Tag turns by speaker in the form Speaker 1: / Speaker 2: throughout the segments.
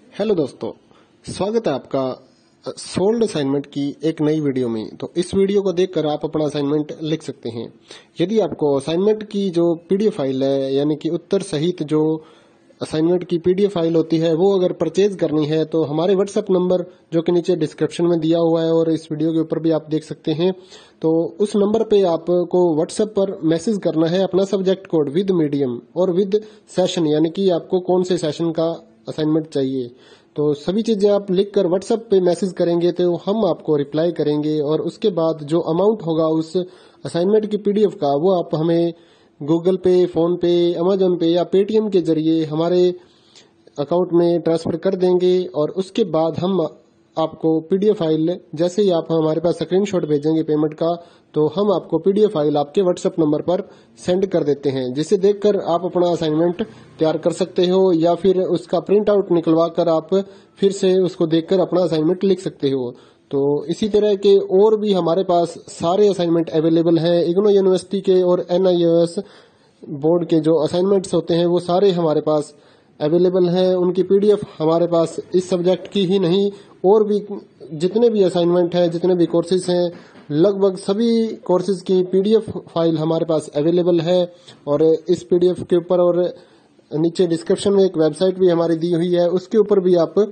Speaker 1: Hello दोस्तों, स्वागत है आपका सोल्ड असाइनमेंट की एक नई वीडियो में। तो इस वीडियो को देखकर आप अपना असाइनमेंट लिख सकते हैं। यदि आपको असाइनमेंट की जो पीडीएफ फाइल है, यानी कि उत्तर सहित जो असाइनमेंट की पीडीएफ फाइल होती है, वो अगर परचेज करनी है तो हमारे व्हाट्सएप नंबर जो कि नीचे डिस्क्रिप्शन में दिया हुआ है और इस वीडियो के ऊपर भी आप देख सकते हैं, तो उस नंबर पे आपको व्हाट्सएप पर मैसेज करना है अपना सब्जेक्ट कोड विद मीडियम और विद सेशन, यानी कि आपको कौन से सेशन का असाइनमेंट चाहिए। तो सभी चीजें आप लिखकर व्हाट्सएप पे मैसेज करेंगे तो हम आपको रिप्लाई करेंगे और उसके बाद जो अमाउंट होगा उस असाइनमेंट की पीडीएफ का, वो आप हमें गूगल पे, फोन पे, अमेजोन पे या पेटीएम के जरिए हमारे अकाउंट में ट्रांसफर कर देंगे। और उसके बाद हम आपको पीडीएफ फाइल, जैसे ही आप हमारे पास स्क्रीनशॉट भेजेंगे पेमेंट का, तो हम आपको पीडीएफ फाइल आपके व्हाट्सएप नंबर पर सेंड कर देते हैं, जिसे देखकर आप अपना असाइनमेंट तैयार कर सकते हो या फिर उसका प्रिंट आउट निकलवा कर आप फिर से उसको देखकर अपना असाइनमेंट लिख सकते हो। तो इसी तरह के और भी हमारे पास सारे असाइनमेंट अवेलेबल हैं। इग्नो यूनिवर्सिटी के और NIOS बोर्ड के जो असाइनमेंट्स होते हैं वो सारे हमारे पास अवेलेबल हैं। उनकी पीडीएफ हमारे पास इस सब्जेक्ट की ही नहीं, और भी जितने भी असाइनमेंट हैं, जितने भी कोर्सेज हैं, लगभग सभी कोर्सेज की पीडीएफ फाइल हमारे पास अवेलेबल है। और इस पीडीएफ के ऊपर और नीचे डिस्क्रिप्शन में एक वेबसाइट भी हमारी दी हुई है, उसके ऊपर भी आप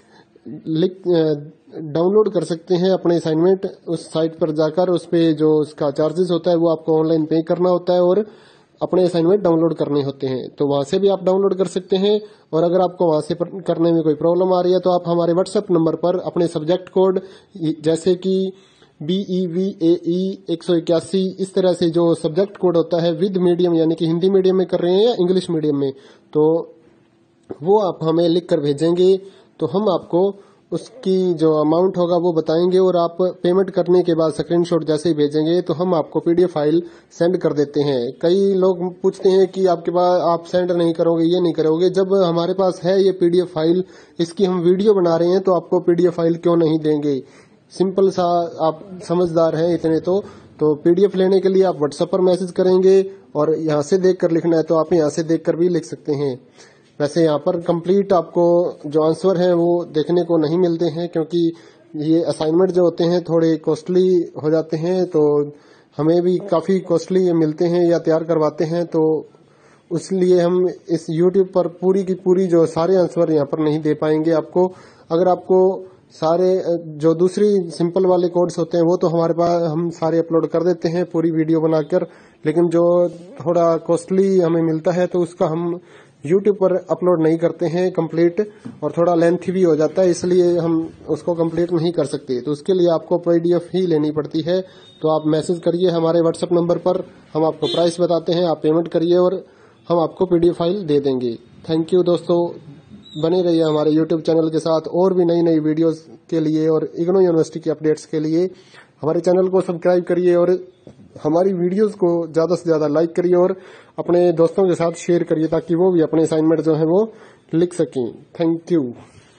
Speaker 1: डाउनलोड कर सकते हैं अपने असाइनमेंट। उस साइट पर जाकर उस पे जो उसका चार्जेस होता है वो आपको ऑनलाइन पे करना होता है और अपने असाइनमेंट डाउनलोड करने होते हैं। तो वहां से भी आप डाउनलोड कर सकते हैं। और अगर आपको वहां से करने में कोई प्रॉब्लम आ रही है तो आप हमारे व्हाट्सएप नंबर पर अपने सब्जेक्ट कोड, जैसे कि BEVAE 181, इस तरह से जो सब्जेक्ट कोड होता है विद मीडियम, यानी कि हिंदी मीडियम में कर रहे हैं या इंग्लिश मीडियम में, तो वो आप हमें लिख कर भेजेंगे तो हम आपको उसकी जो अमाउंट होगा वो बताएंगे। और आप पेमेंट करने के बाद स्क्रीनशॉट जैसे ही भेजेंगे तो हम आपको पीडीएफ फाइल सेंड कर देते हैं। कई लोग पूछते हैं कि आपके पास आप सेंड नहीं करोगे, ये नहीं करोगे। जब हमारे पास है ये पीडीएफ फाइल, इसकी हम वीडियो बना रहे हैं, तो आपको पीडीएफ फाइल क्यों नहीं देंगे। सिंपल सा, आप समझदार हैं इतने तो पीडीएफ लेने के लिए आप व्हाट्सएप पर मैसेज करेंगे और यहाँ से देख कर लिखना है तो आप यहाँ से देख कर भी लिख सकते हैं। वैसे यहाँ पर कंप्लीट आपको जो आंसर है वो देखने को नहीं मिलते हैं, क्योंकि ये असाइनमेंट जो होते हैं थोड़े कॉस्टली हो जाते हैं, तो हमें भी काफी कॉस्टली मिलते हैं या तैयार करवाते हैं। तो इसलिए हम इस YouTube पर पूरी की पूरी जो सारे आंसर यहाँ पर नहीं दे पाएंगे आपको। अगर आपको सारे जो दूसरी सिंपल वाले कोड्स होते हैं वो तो हमारे पास हम सारे अपलोड कर देते हैं पूरी वीडियो बनाकर, लेकिन जो थोड़ा कॉस्टली हमें मिलता है तो उसका हम YouTube पर अपलोड नहीं करते हैं कंप्लीट, और थोड़ा लेंथी भी हो जाता है, इसलिए हम उसको कंप्लीट नहीं कर सकते। तो उसके लिए आपको पीडीएफ ही लेनी पड़ती है। तो आप मैसेज करिए हमारे व्हाट्सएप नंबर पर, हम आपको प्राइस बताते हैं, आप पेमेंट करिए और हम आपको पीडीएफ फाइल दे देंगे। थैंक यू दोस्तों, बने रहिए हमारे YouTube चैनल के साथ और भी नई नई वीडियोस के लिए और इग्नो यूनिवर्सिटी के अपडेट्स के लिए हमारे चैनल को सब्सक्राइब करिए और हमारी वीडियोस को ज्यादा से ज्यादा लाइक करिए और अपने दोस्तों के साथ शेयर करिए, ताकि वो भी अपने असाइनमेंट जो है वो लिख सकें। Thank you.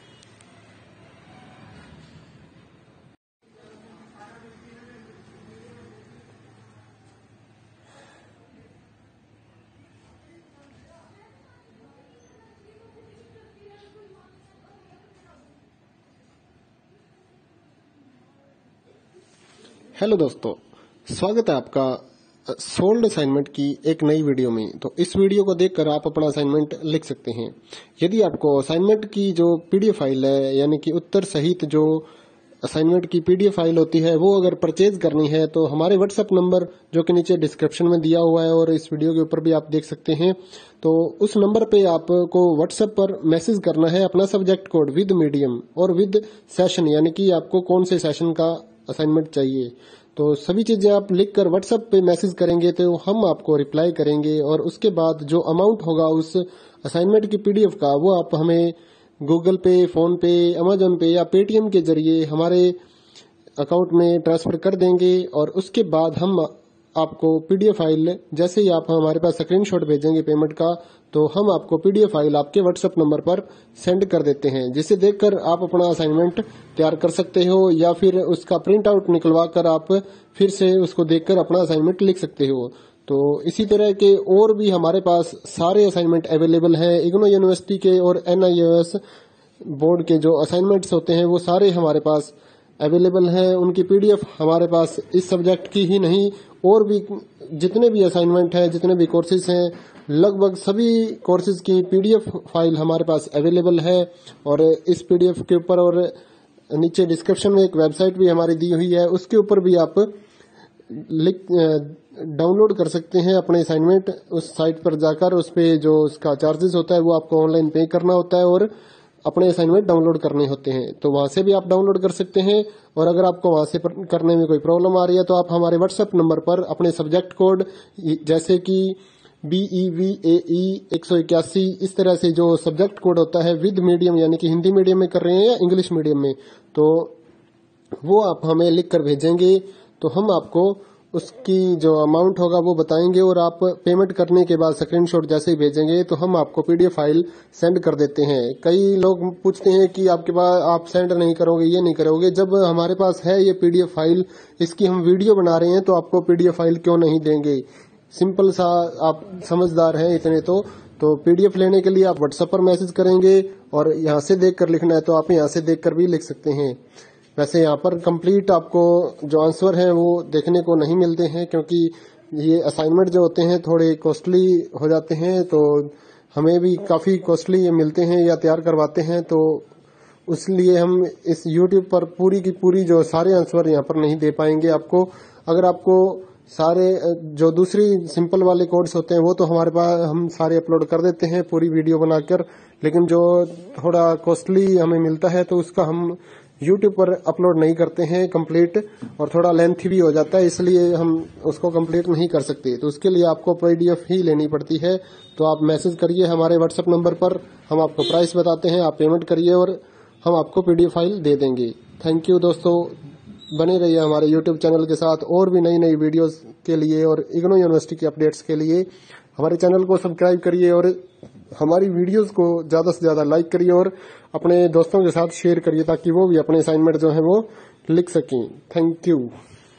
Speaker 1: हेलो दोस्तों, स्वागत है आपका सोल्ड असाइनमेंट की एक नई वीडियो में। तो इस वीडियो को देखकर आप अपना असाइनमेंट लिख सकते हैं। यदि आपको असाइनमेंट की जो पीडीएफ फाइल है, यानी कि उत्तर सहित जो असाइनमेंट की पीडीएफ फाइल होती है, वो अगर परचेज करनी है तो हमारे व्हाट्सएप नंबर जो कि नीचे डिस्क्रिप्शन में दिया हुआ है और इस वीडियो के ऊपर भी आप देख सकते हैं, तो उस नंबर पे आपको व्हाट्सएप पर मैसेज करना है अपना सब्जेक्ट कोड विद मीडियम और विद सेशन, यानी कि आपको कौन से सेशन का असाइनमेंट चाहिए। तो सभी चीजें आप लिखकर व्हाट्सएप पे मैसेज करेंगे तो हम आपको रिप्लाई करेंगे और उसके बाद जो अमाउंट होगा उस असाइनमेंट की पीडीएफ का, वो आप हमें गूगल पे, फोन पे, अमेजोन पे या पेटीएम के जरिए हमारे अकाउंट में ट्रांसफर कर देंगे। और उसके बाद हम आपको पीडीएफ फाइल, जैसे ही आप हमारे पास स्क्रीनशॉट भेजेंगे पेमेंट का, तो हम आपको पीडीएफ फाइल आपके व्हाट्सएप नंबर पर सेंड कर देते हैं, जिसे देखकर आप अपना असाइनमेंट तैयार कर सकते हो या फिर उसका प्रिंट आउट निकलवा कर आप फिर से उसको देखकर अपना असाइनमेंट लिख सकते हो। तो इसी तरह के और भी हमारे पास सारे असाइनमेंट अवेलेबल हैं। इग्नो यूनिवर्सिटी के और NIOS बोर्ड के जो असाइनमेंट्स होते हैं वो सारे हमारे पास अवेलेबल है। उनकी पीडीएफ हमारे पास इस सब्जेक्ट की ही नहीं और भी जितने भी असाइनमेंट हैं, जितने भी कोर्सेज हैं, लगभग सभी कोर्सेज की पीडीएफ फाइल हमारे पास अवेलेबल है। और इस पीडीएफ के ऊपर और नीचे डिस्क्रिप्शन में एक वेबसाइट भी हमारी दी हुई है, उसके ऊपर भी आप डाउनलोड कर सकते हैं अपने असाइनमेंट। उस साइट पर जाकर उस पे जो उसका चार्जेस होता है वो आपको ऑनलाइन पे करना होता है और अपने असाइनमेंट डाउनलोड करने होते हैं, तो वहां से भी आप डाउनलोड कर सकते हैं। और अगर आपको वहां से करने में कोई प्रॉब्लम आ रही है तो आप हमारे व्हाट्सएप नंबर पर अपने सब्जेक्ट कोड जैसे कि BEVAE 181 इस तरह से जो सब्जेक्ट कोड होता है विद मीडियम यानी कि हिंदी मीडियम में कर रहे हैं या इंग्लिश मीडियम में, तो वो आप हमें लिख कर भेजेंगे तो हम आपको उसकी जो अमाउंट होगा वो बताएंगे और आप पेमेंट करने के बाद स्क्रीनशॉट जैसे ही भेजेंगे तो हम आपको पीडीएफ फाइल सेंड कर देते हैं। कई लोग पूछते हैं कि आपके पास आप सेंड नहीं करोगे, ये नहीं करोगे। जब हमारे पास है ये पीडीएफ फाइल, इसकी हम वीडियो बना रहे हैं तो आपको पीडीएफ फाइल क्यों नहीं देंगे। सिंपल सा, आप समझदार हैं इतने तो पीडीएफ लेने के लिए आप व्हाट्सएप पर मैसेज करेंगे और यहाँ से देखकर लिखना है तो आप यहाँ से देखकर भी लिख सकते हैं। वैसे यहाँ पर कंप्लीट आपको जो आंसर है वो देखने को नहीं मिलते हैं क्योंकि ये असाइनमेंट जो होते हैं थोड़े कॉस्टली हो जाते हैं, तो हमें भी काफी कॉस्टली ये मिलते हैं या तैयार करवाते हैं, तो इसलिए हम इस यूट्यूब पर पूरी की पूरी जो सारे आंसर यहाँ पर नहीं दे पाएंगे आपको। अगर आपको सारे जो दूसरी सिंपल वाले कोड्स होते हैं वो तो हमारे पास हम सारे अपलोड कर देते हैं पूरी वीडियो बनाकर, लेकिन जो थोड़ा कॉस्टली हमें मिलता है तो उसका हम YouTube पर अपलोड नहीं करते हैं कंप्लीट, और थोड़ा लेंथी भी हो जाता है इसलिए हम उसको कंप्लीट नहीं कर सकते। तो उसके लिए आपको पीडीएफ ही लेनी पड़ती है। तो आप मैसेज करिए हमारे व्हाट्सएप नंबर पर, हम आपको प्राइस बताते हैं, आप पेमेंट करिए और हम आपको पीडीएफ फाइल दे देंगे। थैंक यू दोस्तों, बने रहिए हमारे YouTube चैनल के साथ और भी नई नई वीडियोस के लिए और इग्नू यूनिवर्सिटी के अपडेट्स के लिए हमारे चैनल को सब्सक्राइब करिए और हमारी वीडियोस को ज्यादा से ज्यादा लाइक करिए और अपने दोस्तों के साथ शेयर करिए ताकि वो भी अपने असाइनमेंट जो है वो लिख सकें। Thank you.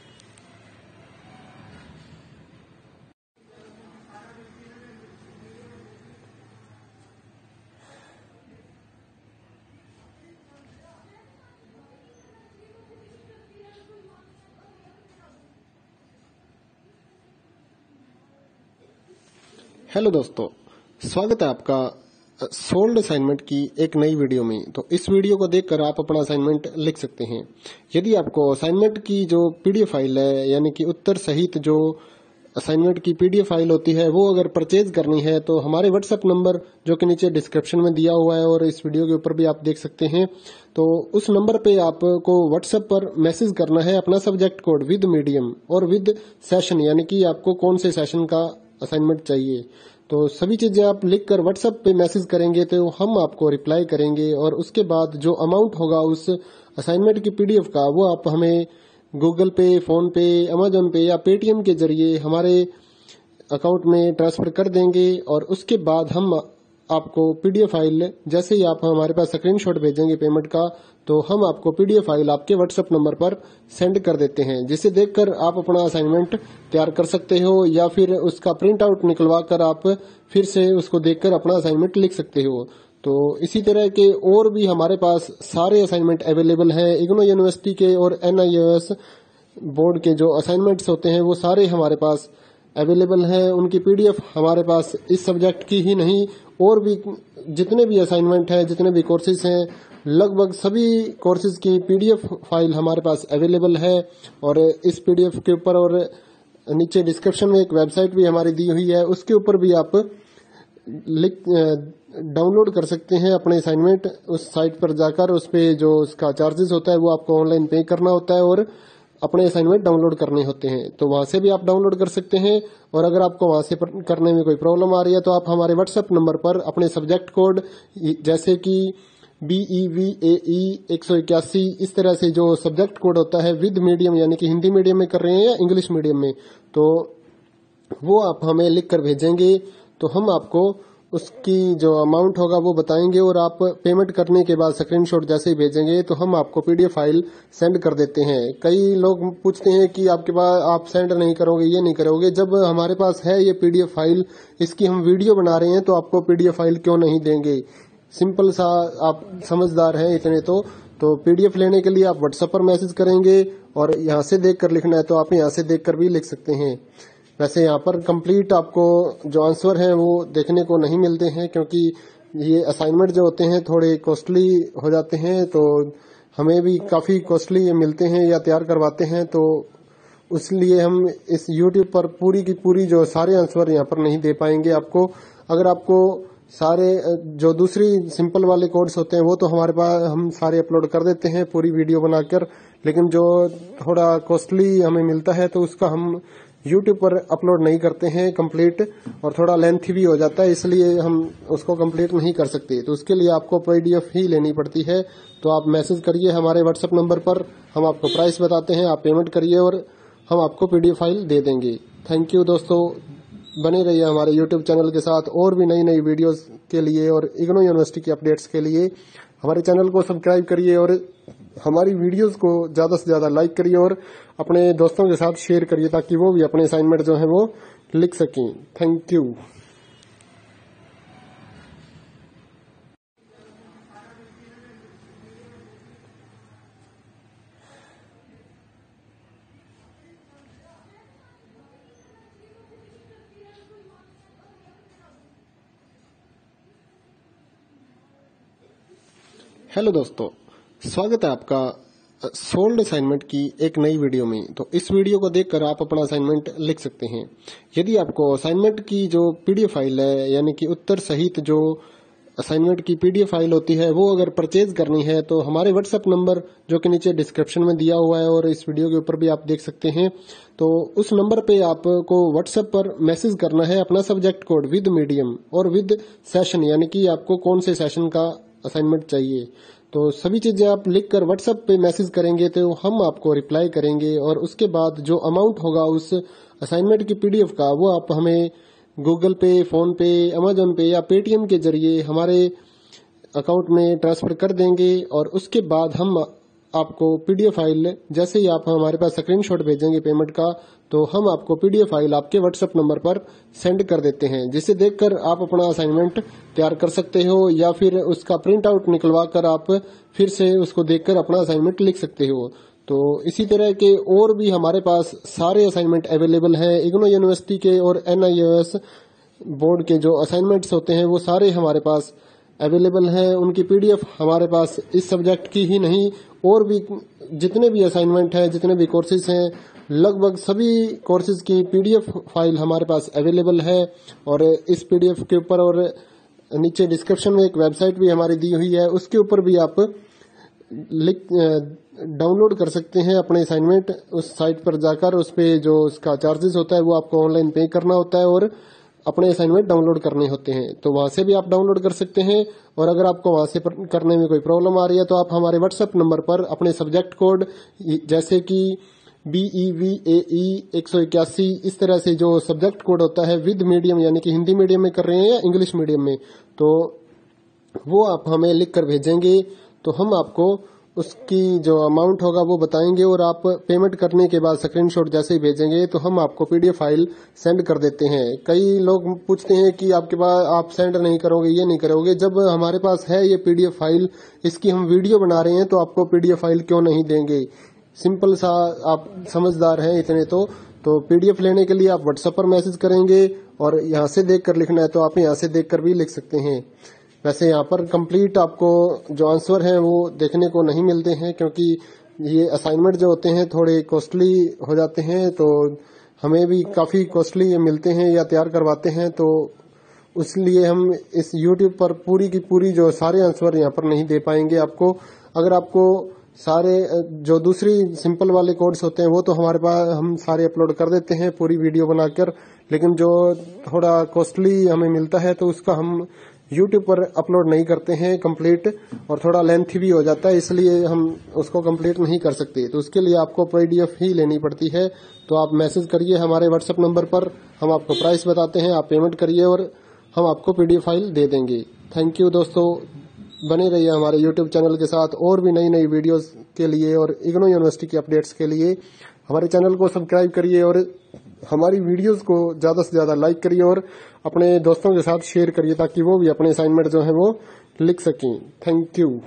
Speaker 1: हेलो दोस्तों, स्वागत है आपका सोल्ड असाइनमेंट की एक नई वीडियो में। तो इस वीडियो को देखकर आप अपना असाइनमेंट लिख सकते हैं। यदि आपको असाइनमेंट की जो पीडीएफ फाइल है यानी कि उत्तर सहित जो असाइनमेंट की पीडीएफ फाइल होती है वो अगर परचेज करनी है तो हमारे व्हाट्सएप नंबर जो कि नीचे डिस्क्रिप्शन में दिया हुआ है और इस वीडियो के ऊपर भी आप देख सकते हैं, तो उस नंबर पे आपको व्हाट्सएप पर मैसेज करना है अपना सब्जेक्ट कोड विद मीडियम और विद सेशन यानी कि आपको कौन से सेशन का असाइनमेंट चाहिए। तो सभी चीजें आप लिखकर व्हाट्सएप पे मैसेज करेंगे तो हम आपको रिप्लाई करेंगे और उसके बाद जो अमाउंट होगा उस असाइनमेंट की पीडीएफ का वो आप हमें गूगल पे, फोन पे, अमेजोन पे या पेटीएम के जरिए हमारे अकाउंट में ट्रांसफर कर देंगे। और उसके बाद हम आपको पीडीएफ फाइल जैसे ही आप हमारे पास स्क्रीनशॉट भेजेंगे पेमेंट का, तो हम आपको पीडीएफ फाइल आपके व्हाट्सएप नंबर पर सेंड कर देते हैं, जिसे देखकर आप अपना असाइनमेंट तैयार कर सकते हो या फिर उसका प्रिंट आउट निकलवा कर आप फिर से उसको देखकर अपना असाइनमेंट लिख सकते हो। तो इसी तरह के और भी हमारे पास सारे असाइनमेंट अवेलेबल हैं। इग्नू यूनिवर्सिटी के और NIOS बोर्ड के जो असाइनमेंट्स होते हैं वो सारे हमारे पास अवेलेबल है। उनकी पीडीएफ हमारे पास इस सब्जेक्ट की ही नहीं और भी जितने भी असाइनमेंट हैं, जितने भी कोर्सेज हैं, लगभग सभी कोर्सेज की पीडीएफ फाइल हमारे पास अवेलेबल है। और इस पीडीएफ के ऊपर और नीचे डिस्क्रिप्शन में एक वेबसाइट भी हमारी दी हुई है, उसके ऊपर भी आप डाउनलोड कर सकते हैं अपने असाइनमेंट। उस साइट पर जाकर उस पे जो उसका चार्जेस होता है वो आपको ऑनलाइन पे करना होता है और अपने असाइनमेंट डाउनलोड करने होते हैं, तो वहां से भी आप डाउनलोड कर सकते हैं। और अगर आपको वहां से करने में कोई प्रॉब्लम आ रही है तो आप हमारे व्हाट्सएप नंबर पर अपने सब्जेक्ट कोड जैसे कि BEVAE 181 इस तरह से जो सब्जेक्ट कोड होता है विद मीडियम यानी कि हिंदी मीडियम में कर रहे हैं या इंग्लिश मीडियम में, तो वो आप हमें लिख कर भेजेंगे तो हम आपको उसकी जो अमाउंट होगा वो बताएंगे और आप पेमेंट करने के बाद स्क्रीनशॉट जैसे ही भेजेंगे तो हम आपको पीडीएफ फाइल सेंड कर देते हैं। कई लोग पूछते हैं कि आपके पास आप सेंड नहीं करोगे, ये नहीं करोगे। जब हमारे पास है ये पीडीएफ फाइल, इसकी हम वीडियो बना रहे हैं तो आपको पीडीएफ फाइल क्यों नहीं देंगे। सिंपल सा, आप समझदार हैं इतने तो पीडीएफ लेने के लिए आप व्हाट्सएप पर मैसेज करेंगे और यहाँ से देखकर लिखना है तो आप यहाँ से देखकर भी लिख सकते हैं। वैसे यहाँ पर कंप्लीट आपको जो आंसर है वो देखने को नहीं मिलते हैं, क्योंकि ये असाइनमेंट जो होते हैं थोड़े कॉस्टली हो जाते हैं, तो हमें भी काफी कॉस्टली मिलते हैं या तैयार करवाते हैं, तो इसलिए हम इस YouTube पर पूरी की पूरी जो सारे आंसर यहाँ पर नहीं दे पाएंगे आपको। अगर आपको सारे जो दूसरी सिंपल वाले कोड्स होते हैं वो तो हमारे पास हम सारे अपलोड कर देते हैं पूरी वीडियो बनाकर, लेकिन जो थोड़ा कॉस्टली हमें मिलता है तो उसका हम YouTube पर अपलोड नहीं करते हैं कंप्लीट, और थोड़ा लेंथी भी हो जाता है, इसलिए हम उसको कंप्लीट नहीं कर सकते। तो उसके लिए आपको PDF ही लेनी पड़ती है। तो आप मैसेज करिए हमारे व्हाट्सएप नंबर पर, हम आपको प्राइस बताते हैं, आप पेमेंट करिए और हम आपको PDF फाइल दे देंगे। थैंक यू दोस्तों, बने रहिए हमारे YouTube चैनल के साथ और भी नई नई वीडियोस के लिए और इग्नू यूनिवर्सिटी के अपडेट्स के लिए हमारे चैनल को सब्सक्राइब करिए और हमारी वीडियोस को ज्यादा से ज्यादा लाइक करिए और अपने दोस्तों के साथ शेयर करिए ताकि वो भी अपने असाइनमेंट जो है वो लिख सकें। Thank you. हेलो दोस्तों, स्वागत है आपका सोल्ड असाइनमेंट की एक नई वीडियो में। तो इस वीडियो को देखकर आप अपना असाइनमेंट लिख सकते हैं। यदि आपको असाइनमेंट की जो PDF फाइल है, यानी कि उत्तर सहित जो असाइनमेंट की PDF फाइल होती है, वो अगर परचेज करनी है तो हमारे व्हाट्सएप नंबर जो कि नीचे डिस्क्रिप्शन में दिया हुआ है और इस वीडियो के ऊपर भी आप देख सकते हैं, तो उस नंबर पे आपको व्हाट्सएप पर मैसेज करना है अपना सब्जेक्ट कोड विद मीडियम और विद सेशन, यानी कि आपको कौन से सेशन का असाइनमेंट चाहिए। तो सभी चीजें आप लिखकर व्हाट्सएप पे मैसेज करेंगे तो हम आपको रिप्लाई करेंगे, और उसके बाद जो अमाउंट होगा उस असाइनमेंट की PDF का वो आप हमें गूगल पे, फोन पे, अमेजोन पे या पेटीएम के जरिए हमारे अकाउंट में ट्रांसफर कर देंगे। और उसके बाद हम आपको PDF फाइल, जैसे ही आप हमारे पास स्क्रीनशॉट भेजेंगे पेमेंट का, तो हम आपको PDF फाइल आपके व्हाट्सएप नंबर पर सेंड कर देते हैं, जिसे देखकर आप अपना असाइनमेंट तैयार कर सकते हो या फिर उसका प्रिंट आउट निकलवा कर आप फिर से उसको देखकर अपना असाइनमेंट लिख सकते हो। तो इसी तरह के और भी हमारे पास सारे असाइनमेंट अवेलेबल हैं। इग्नू यूनिवर्सिटी के और NIOS बोर्ड के जो असाइनमेंट्स होते हैं वो सारे हमारे पास अवेलेबल हैं। उनकी PDF हमारे पास इस सब्जेक्ट की ही नहीं, और भी जितने भी असाइनमेंट हैं, जितने भी कोर्सेज हैं, लगभग सभी कोर्सेज की PDF फाइल हमारे पास अवेलेबल है। और इस PDF के ऊपर और नीचे डिस्क्रिप्शन में एक वेबसाइट भी हमारी दी हुई है, उसके ऊपर भी आप डाउनलोड कर सकते हैं अपने असाइनमेंट। उस साइट पर जाकर उस पे जो उसका चार्जेस होता है वो आपको ऑनलाइन पे करना होता है और अपने असाइनमेंट डाउनलोड करने होते हैं, तो वहां से भी आप डाउनलोड कर सकते हैं। और अगर आपको वहां से करने में कोई प्रॉब्लम आ रही है तो आप हमारे व्हाट्सएप नंबर पर अपने सब्जेक्ट कोड, जैसे कि BEVAE 181, इस तरह से जो सब्जेक्ट कोड होता है विद मीडियम, यानी कि हिंदी मीडियम में कर रहे हैं या इंग्लिश मीडियम में, तो वो आप हमें लिख कर भेजेंगे तो हम आपको उसकी जो अमाउंट होगा वो बताएंगे, और आप पेमेंट करने के बाद स्क्रीनशॉट जैसे ही भेजेंगे तो हम आपको PDF फाइल सेंड कर देते हैं। कई लोग पूछते हैं कि आपके पास आप सेंड नहीं करोगे, ये नहीं करोगे। जब हमारे पास है ये PDF फाइल, इसकी हम वीडियो बना रहे हैं, तो आपको PDF फाइल क्यों नहीं देंगे। सिंपल सा, आप समझदार हैं इतने तो PDF लेने के लिए आप व्हाट्सएप पर मैसेज करेंगे और यहाँ से देखकर लिखना है तो आप यहाँ से देखकर भी लिख सकते हैं। वैसे यहाँ पर कंप्लीट आपको जो आंसर है वो देखने को नहीं मिलते हैं, क्योंकि ये असाइनमेंट जो होते हैं थोड़े कॉस्टली हो जाते हैं, तो हमें भी काफी कॉस्टली मिलते हैं या तैयार करवाते हैं, तो इसलिए हम इस YouTube पर पूरी की पूरी जो सारे आंसर यहाँ पर नहीं दे पाएंगे आपको। अगर आपको सारे जो दूसरी सिंपल वाले कोड्स होते हैं वो तो हमारे पास हम सारे अपलोड कर देते हैं पूरी वीडियो बनाकर, लेकिन जो थोड़ा कॉस्टली हमें मिलता है तो उसका हम YouTube पर अपलोड नहीं करते हैं कंप्लीट, और थोड़ा लेंथी भी हो जाता है, इसलिए हम उसको कंप्लीट नहीं कर सकते। तो उसके लिए आपको PDF ही लेनी पड़ती है। तो आप मैसेज करिए हमारे व्हाट्सएप नंबर पर, हम आपको प्राइस बताते हैं, आप पेमेंट करिए और हम आपको PDF फाइल दे देंगे। थैंक यू दोस्तों, बने रहिए हमारे YouTube चैनल के साथ और भी नई नई वीडियोस के लिए और इग्नू यूनिवर्सिटी के अपडेट्स के लिए हमारे चैनल को सब्सक्राइब करिए और हमारी वीडियोस को ज्यादा से ज्यादा लाइक करिए और अपने दोस्तों के साथ शेयर करिए ताकि वो भी अपने असाइनमेंट जो है वो लिख सकें। Thank you.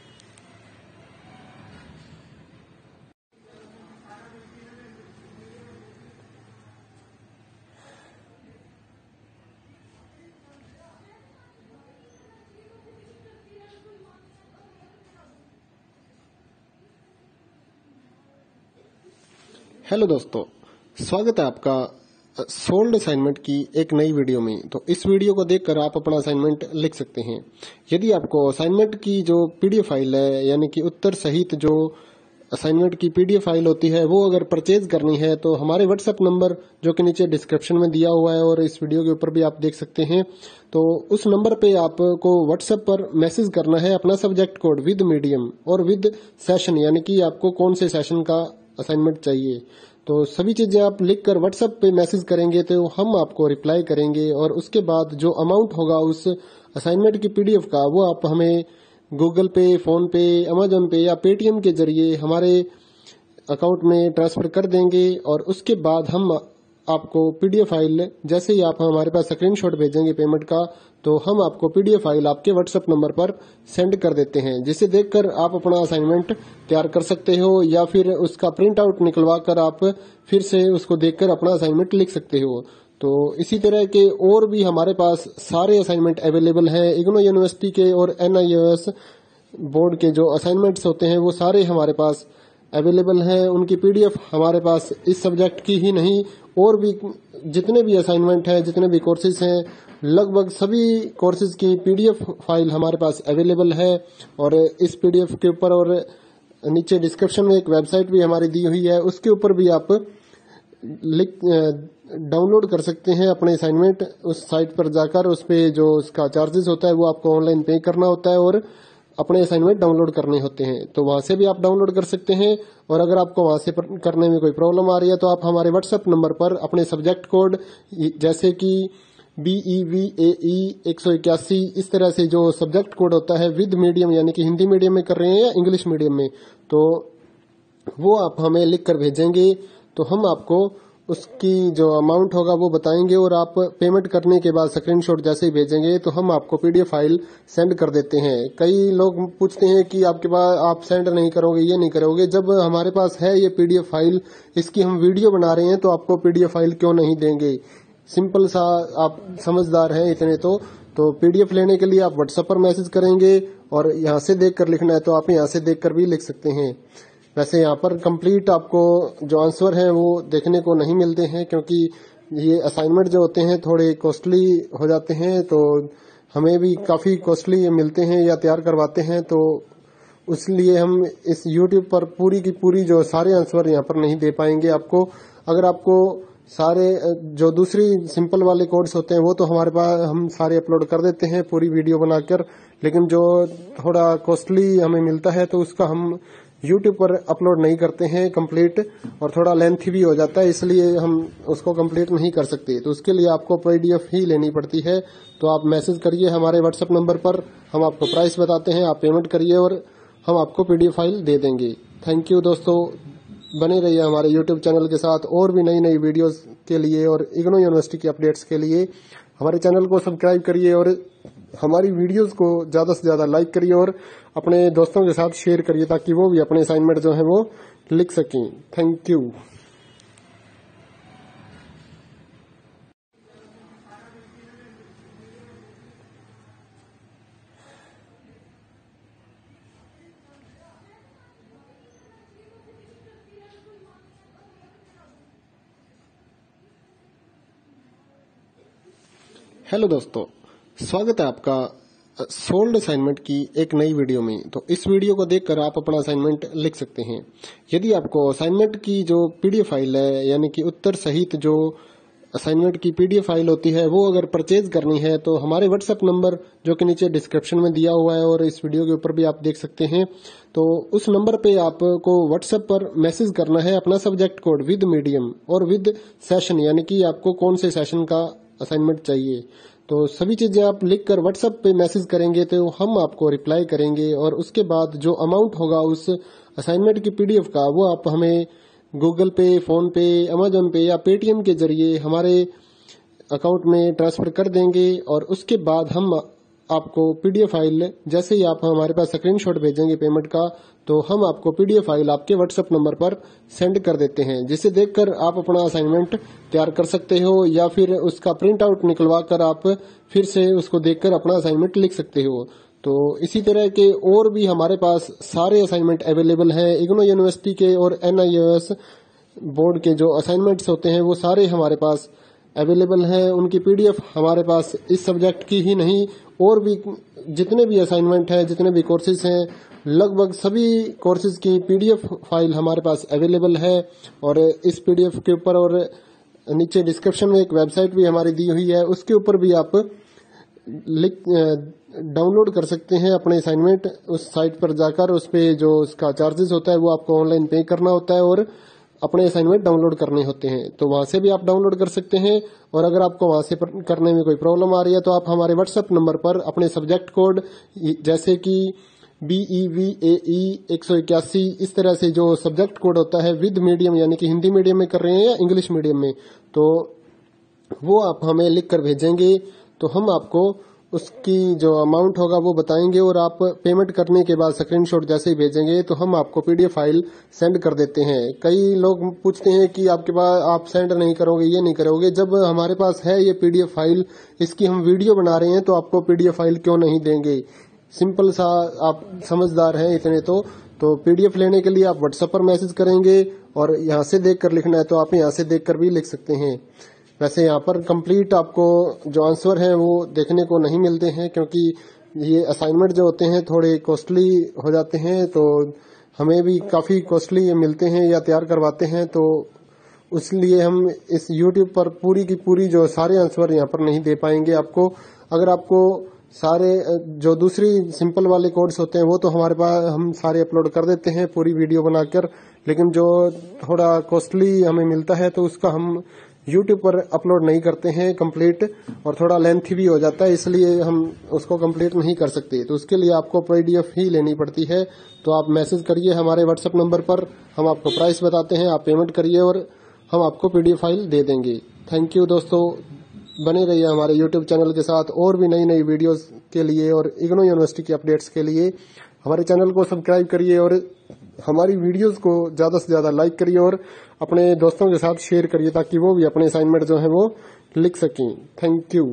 Speaker 1: हेलो दोस्तों, स्वागत है आपका सोल्ड असाइनमेंट की एक नई वीडियो में। तो इस वीडियो को देखकर आप अपना असाइनमेंट लिख सकते हैं। यदि आपको असाइनमेंट की जो पीडीएफ फाइल है, यानी कि उत्तर सहित जो असाइनमेंट की पीडीएफ फाइल होती है, वो अगर परचेज करनी है तो हमारे व्हाट्सएप नंबर जो कि नीचे डिस्क्रिप्शन में दिया हुआ है और इस वीडियो के ऊपर भी आप देख सकते हैं, तो उस नंबर पे आपको व्हाट्सएप पर मैसेज करना है अपना सब्जेक्ट कोड विद मीडियम और विद सेशन, यानी कि आपको कौन से सेशन का असाइनमेंट चाहिए। तो सभी चीजें आप लिखकर व्हाट्सएप पे मैसेज करेंगे तो हम आपको रिप्लाई करेंगे और उसके बाद जो अमाउंट होगा उस असाइनमेंट की पीडीएफ का, वो आप हमें गूगल पे, फोन पे, अमेजन पे या पेटीएम के जरिए हमारे अकाउंट में ट्रांसफर कर देंगे। और उसके बाद हम आपको पीडीएफ फाइल, जैसे ही आप हमारे पास स्क्रीनशॉट भेजेंगे पेमेंट का, तो हम आपको पीडीएफ फाइल आपके व्हाट्सएप नंबर पर सेंड कर देते हैं, जिसे देखकर आप अपना असाइनमेंट तैयार कर सकते हो या फिर उसका प्रिंट आउट निकलवा कर आप फिर से उसको देखकर अपना असाइनमेंट लिख सकते हो। तो इसी तरह के और भी हमारे पास सारे असाइनमेंट अवेलेबल हैं। इग्नो यूनिवर्सिटी के और NIOS बोर्ड के जो असाइनमेंट्स होते हैं वो सारे हमारे पास अवेलेबल हैं। उनकी पीडीएफ हमारे पास इस सब्जेक्ट की ही नहीं, और भी जितने भी असाइनमेंट हैं, जितने भी कोर्सेज हैं, लगभग सभी कोर्सेज की पीडीएफ फाइल हमारे पास अवेलेबल है। और इस पीडीएफ के ऊपर और नीचे डिस्क्रिप्शन में एक वेबसाइट भी हमारी दी हुई है, उसके ऊपर भी आप डाउनलोड कर सकते हैं अपने असाइनमेंट। उस साइट पर जाकर उस पे जो उसका चार्जेस होता है वो आपको ऑनलाइन पे करना होता है और अपने असाइनमेंट डाउनलोड करने होते हैं। तो वहां से भी आप डाउनलोड कर सकते हैं। और अगर आपको वहां से करने में कोई प्रॉब्लम आ रही है तो आप हमारे व्हाट्सएप नंबर पर अपने सब्जेक्ट कोड, जैसे कि BEVAE 181, इस तरह से जो सब्जेक्ट कोड होता है विद मीडियम, यानी कि हिंदी मीडियम में कर रहे हैं या इंग्लिश मीडियम में, तो वो आप हमें लिख कर भेजेंगे तो हम आपको उसकी जो अमाउंट होगा वो बताएंगे और आप पेमेंट करने के बाद स्क्रीनशॉट जैसे ही भेजेंगे तो हम आपको पीडीएफ फाइल सेंड कर देते हैं। कई लोग पूछते हैं कि आपके पास आप सेंड नहीं करोगे, ये नहीं करोगे। जब हमारे पास है ये पीडीएफ फाइल, इसकी हम वीडियो बना रहे हैं, तो आपको पीडीएफ फाइल क्यों नहीं देंगे। सिंपल सा, आप समझदार हैं इतने तो पीडीएफ लेने के लिए आप व्हाट्सएप पर मैसेज करेंगे और यहाँ से देखकर लिखना है तो आप यहाँ से देखकर भी लिख सकते हैं। वैसे यहाँ पर कंप्लीट आपको जो आंसर है वो देखने को नहीं मिलते हैं, क्योंकि ये असाइनमेंट जो होते हैं थोड़े कॉस्टली हो जाते हैं, तो हमें भी काफी कॉस्टली मिलते हैं या तैयार करवाते हैं। तो इसलिए हम इस YouTube पर पूरी की पूरी जो सारे आंसर यहाँ पर नहीं दे पाएंगे आपको। अगर आपको सारे जो दूसरी सिंपल वाले कोड्स होते हैं वो तो हमारे पास हम सारे अपलोड कर देते हैं पूरी वीडियो बनाकर, लेकिन जो थोड़ा कॉस्टली हमें मिलता है तो उसका हम YouTube पर अपलोड नहीं करते हैं कंप्लीट, और थोड़ा लेंथी भी हो जाता है, इसलिए हम उसको कंप्लीट नहीं कर सकते। तो उसके लिए आपको पीडीएफ ही लेनी पड़ती है। तो आप मैसेज करिए हमारे व्हाट्सएप नंबर पर, हम आपको प्राइस बताते हैं, आप पेमेंट करिए और हम आपको पीडीएफ फाइल दे देंगे। थैंक यू दोस्तों, बने रहिए हमारे यूट्यूब चैनल के साथ और भी नई नई वीडियोस के लिए और इग्नो यूनिवर्सिटी की अपडेट्स के लिए हमारे चैनल को सब्सक्राइब करिए और हमारी वीडियोस को ज्यादा से ज्यादा लाइक करिए और अपने दोस्तों के साथ शेयर करिए ताकि वो भी अपने असाइनमेंट जो है वो लिख सकें। Thank you. हेलो दोस्तों, स्वागत है आपका सोल्ड असाइनमेंट की एक नई वीडियो में। तो इस वीडियो को देखकर आप अपना असाइनमेंट लिख सकते हैं। यदि आपको असाइनमेंट की जो पीडीएफ फाइल है, यानी कि उत्तर सहित जो असाइनमेंट की पीडीएफ फाइल होती है, वो अगर परचेज करनी है तो हमारे व्हाट्सएप नंबर जो कि नीचे डिस्क्रिप्शन में दिया हुआ है और इस वीडियो के ऊपर भी आप देख सकते हैं, तो उस नंबर पे आपको व्हाट्सएप पर मैसेज करना है अपना सब्जेक्ट कोड विद मीडियम और विद सेशन, यानी कि आपको कौन से सेशन का असाइनमेंट चाहिए। तो सभी चीजें आप लिखकर व्हाट्सएप पे मैसेज करेंगे तो हम आपको रिप्लाई करेंगे और उसके बाद जो अमाउंट होगा उस असाइनमेंट की पीडीएफ का, वो आप हमें गूगल पे, फोन पे, अमेजोन पे या पेटीएम के जरिए हमारे अकाउंट में ट्रांसफर कर देंगे और उसके बाद हम आपको पीडीएफ फाइल, जैसे ही आप हमारे पास स्क्रीनशॉट भेजेंगे पेमेंट का, तो हम आपको पीडीएफ फाइल आपके व्हाट्सएप नंबर पर सेंड कर देते हैं, जिसे देखकर आप अपना असाइनमेंट तैयार कर सकते हो या फिर उसका प्रिंट आउट निकलवा कर आप फिर से उसको देखकर अपना असाइनमेंट लिख सकते हो। तो इसी तरह के और भी हमारे पास सारे असाइनमेंट अवेलेबल हैं। इग्नो यूनिवर्सिटी के और NIOS बोर्ड के जो असाइनमेंट्स होते हैं वो सारे हमारे पास अवेलेबल हैं। उनकी पीडीएफ हमारे पास इस सब्जेक्ट की ही नहीं, और भी जितने भी असाइनमेंट हैं, जितने भी कोर्सेज हैं, लगभग सभी कोर्सेज की पीडीएफ फाइल हमारे पास अवेलेबल है। और इस पीडीएफ के ऊपर और नीचे डिस्क्रिप्शन में एक वेबसाइट भी हमारी दी हुई है, उसके ऊपर भी आप डाउनलोड कर सकते हैं अपने असाइनमेंट। उस साइट पर जाकर उस पे जो उसका चार्जेस होता है वो आपको ऑनलाइन पे करना होता है और अपने असाइनमेंट डाउनलोड करने होते हैं, तो वहां से भी आप डाउनलोड कर सकते हैं। और अगर आपको वहां से करने में कोई प्रॉब्लम आ रही है तो आप हमारे व्हाट्सएप नंबर पर अपने सब्जेक्ट कोड, जैसे कि BEVAE 181, इस तरह से जो सब्जेक्ट कोड होता है विद मीडियम, यानी कि हिंदी मीडियम में कर रहे हैं या इंग्लिश मीडियम में, तो वो आप हमें लिख कर भेजेंगे, तो हम आपको उसकी जो अमाउंट होगा वो बताएंगे और आप पेमेंट करने के बाद स्क्रीनशॉट जैसे ही भेजेंगे तो हम आपको पीडीएफ फाइल सेंड कर देते हैं। कई लोग पूछते हैं कि आपके पास आप सेंड नहीं करोगे, ये नहीं करोगे। जब हमारे पास है ये पीडीएफ फाइल, इसकी हम वीडियो बना रहे हैं, तो आपको पीडीएफ फाइल क्यों नहीं देंगे। सिंपल सा, आप समझदार हैं इतने तो पीडीएफ लेने के लिए आप व्हाट्सएप पर मैसेज करेंगे और यहाँ से देखकर लिखना है तो आप यहाँ से देखकर भी लिख सकते हैं। वैसे यहाँ पर कंप्लीट आपको जो आंसर है वो देखने को नहीं मिलते हैं, क्योंकि ये असाइनमेंट जो होते हैं थोड़े कॉस्टली हो जाते हैं, तो हमें भी काफी कॉस्टली ये मिलते हैं या तैयार करवाते हैं, तो इसलिए हम इस YouTube पर पूरी की पूरी जो सारे आंसर यहाँ पर नहीं दे पाएंगे आपको। अगर आपको सारे जो दूसरी सिंपल वाले कोड्स होते हैं वो तो हमारे पास हम सारे अपलोड कर देते हैं पूरी वीडियो बनाकर, लेकिन जो थोड़ा कॉस्टली हमें मिलता है तो उसका हम YouTube पर अपलोड नहीं करते हैं कंप्लीट, और थोड़ा लेंथी भी हो जाता है, इसलिए हम उसको कंप्लीट नहीं कर सकते। तो उसके लिए आपको पीडीएफ ही लेनी पड़ती है। तो आप मैसेज करिए हमारे व्हाट्सएप नंबर पर, हम आपको प्राइस बताते हैं, आप पेमेंट करिए और हम आपको पीडीएफ फाइल दे देंगे। थैंक यू दोस्तों, बने रहिए हमारे YouTube चैनल के साथ और भी नई नई वीडियोस के लिए और इग्नो यूनिवर्सिटी के अपडेट्स के लिए हमारे चैनल को सब्सक्राइब करिए और हमारी वीडियोस को ज्यादा से ज्यादा लाइक करिए और अपने दोस्तों के साथ शेयर करिए, ताकि वो भी अपने असाइनमेंट जो है वो लिख सकें। Thank you.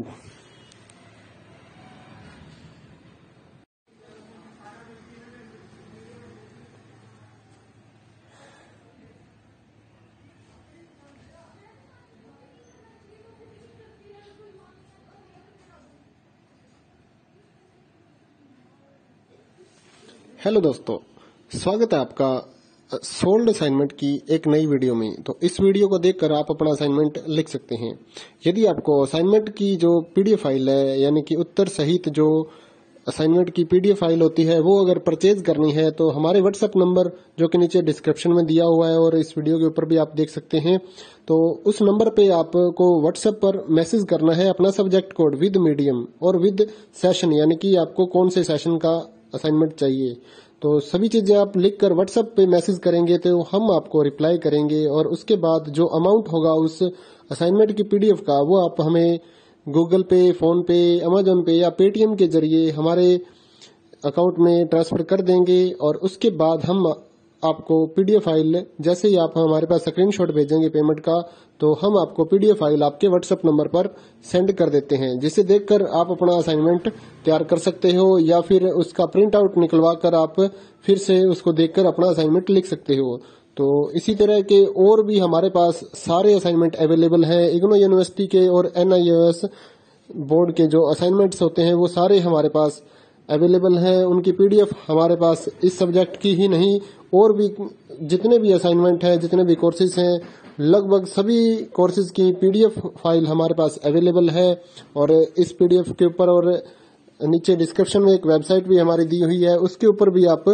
Speaker 1: हेलो दोस्तों, स्वागत है आपका सोल्ड असाइनमेंट की एक नई वीडियो में। तो इस वीडियो को देखकर आप अपना असाइनमेंट लिख सकते हैं। यदि आपको असाइनमेंट की जो पीडीएफ फाइल है, यानी कि उत्तर सहित जो असाइनमेंट की पीडीएफ फाइल होती है, वो अगर परचेज करनी है तो हमारे व्हाट्सएप नंबर जो कि नीचे डिस्क्रिप्शन में दिया हुआ है और इस वीडियो के ऊपर भी आप देख सकते हैं, तो उस नंबर पे आपको व्हाट्सएप पर मैसेज करना है अपना सब्जेक्ट कोड विद मीडियम और विद सेशन, यानी कि आपको कौन से सेशन का असाइनमेंट चाहिए। तो सभी चीजें आप लिखकर व्हाट्सएप पे मैसेज करेंगे तो हम आपको रिप्लाई करेंगे, और उसके बाद जो अमाउंट होगा उस असाइनमेंट की पीडीएफ का, वो आप हमें गूगल पे, फोन पे, अमेजोन पे या पेटीएम के जरिए हमारे अकाउंट में ट्रांसफर कर देंगे। और उसके बाद हम आपको पीडीएफ फाइल, जैसे ही आप हमारे पास स्क्रीनशॉट भेजेंगे पेमेंट का, तो हम आपको पीडीएफ फाइल आपके व्हाट्सएप नंबर पर सेंड कर देते हैं, जिसे देखकर आप अपना असाइनमेंट तैयार कर सकते हो या फिर उसका प्रिंट आउट निकलवा कर आप फिर से उसको देखकर अपना असाइनमेंट लिख सकते हो। तो इसी तरह के और भी हमारे पास सारे असाइनमेंट अवेलेबल हैं। इग्नो यूनिवर्सिटी के और NIOS बोर्ड के जो असाइनमेंट्स होते हैं वो सारे हमारे पास अवेलेबल हैं। उनकी पीडीएफ हमारे पास इस सब्जेक्ट की ही नहीं, और भी जितने भी असाइनमेंट हैं, जितने भी कोर्सेज हैं, लगभग सभी कोर्सेज की पीडीएफ फाइल हमारे पास अवेलेबल है। और इस पीडीएफ के ऊपर और नीचे डिस्क्रिप्शन में एक वेबसाइट भी हमारी दी हुई है, उसके ऊपर भी आप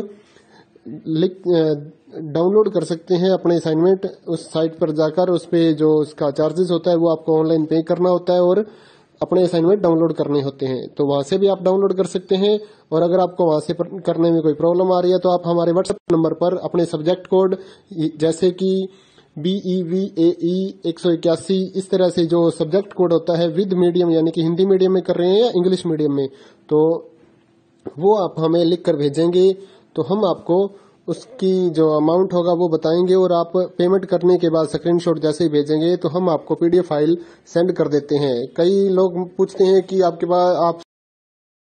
Speaker 1: डाउनलोड कर सकते हैं अपने असाइनमेंट। उस साइट पर जाकर उस पे जो उसका चार्जेस होता है वो आपको ऑनलाइन पे करना होता है और अपने असाइनमेंट डाउनलोड करने होते हैं, तो वहां से भी आप डाउनलोड कर सकते हैं। और अगर आपको वहां से करने में कोई प्रॉब्लम आ रही है तो आप हमारे व्हाट्सएप नंबर पर अपने सब्जेक्ट कोड, जैसे कि BEVAE 181, इस तरह से जो सब्जेक्ट कोड होता है विद मीडियम, यानी कि हिंदी मीडियम में कर रहे हैं या इंग्लिश मीडियम में, तो वो आप हमें लिख कर भेजेंगे तो हम आपको उसकी जो अमाउंट होगा वो बताएंगे, और आप पेमेंट करने के बाद स्क्रीनशॉट जैसे ही भेजेंगे तो हम आपको PDF फाइल सेंड कर देते हैं। कई लोग पूछते हैं कि आपके पास आप